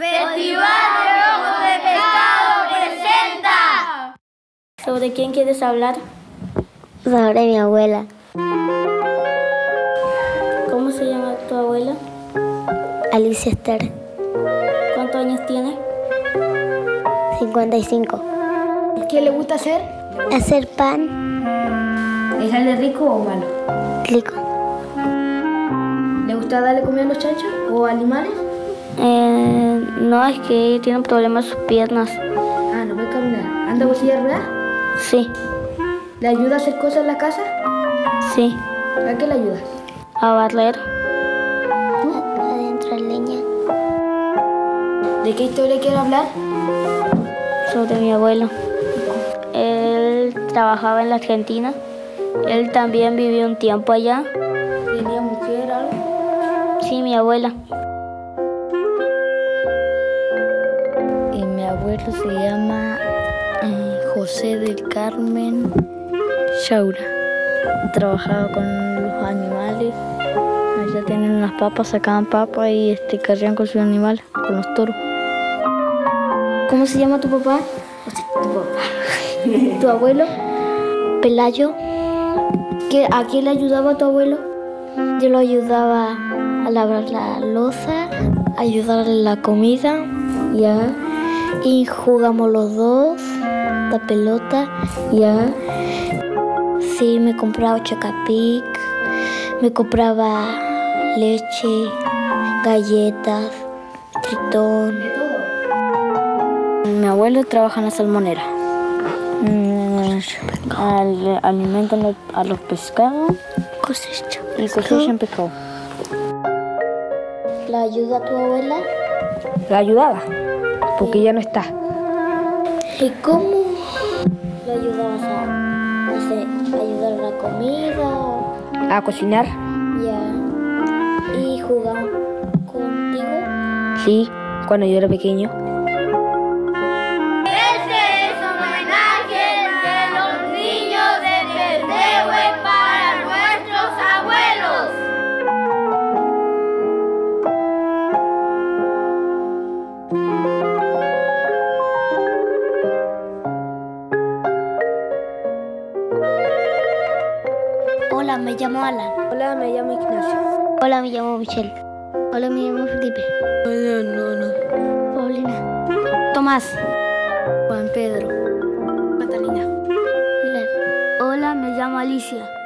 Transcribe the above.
Festival de Ojos de Pescado presenta. ¿Sobre quién quieres hablar? Sobre mi abuela. ¿Cómo se llama tu abuela? Alicia Esther. ¿Cuántos años tiene? 55. ¿Qué le gusta hacer? Hacer pan. ¿Es algo rico o malo? Rico. ¿Le gusta darle comida a los chanchos o animales? No, es que tiene problemas sus piernas. Ah, no puede caminar. ¿Anda con silla de ruedas? Sí, ¿Le ayuda a hacer cosas en la casa? sí. ¿A qué le ayudas? A barrer. Adentro leña. ¿De qué historia quiere hablar? Sobre mi abuelo. Él trabajaba en la Argentina. Él también vivió un tiempo allá. ¿Tenía mujer o algo? Sí, mi abuela. Mi abuelo se llama José del Carmen Chaura. Trabajaba con los animales. Allá tenían unas papas, sacaban papas y corrían con sus animales, con los toros. ¿Cómo se llama tu papá? ¿Tu abuelo? Pelayo. ¿A quién le ayudaba tu abuelo? Yo lo ayudaba a lavar la loza, a ayudarle en la comida. Ya, Y jugamos los dos, la pelota. ya. Sí, me compraba Chocapic, me compraba leche, galletas, tritón. Mi abuelo trabaja en la salmonera. Alimentan a los pescados Cosecha. y cosechan pescado. ¿La ayuda a tu abuela? La ayudaba, porque ya no está. ¿Y cómo lo ayudabas a, no sé, ayudar a la comida? ¿A cocinar? Ya. ¿Y jugaba contigo? Sí, cuando yo era pequeño. Este es un homenaje de los niños de Tendehue para nuestros abuelos. Hola, me llamo Alan. Hola, me llamo Ignacio. Hola, me llamo Michelle. Hola, me llamo Felipe. Paulina. Tomás. Juan Pedro. Catalina. Pilar. Hola, me llamo Alicia.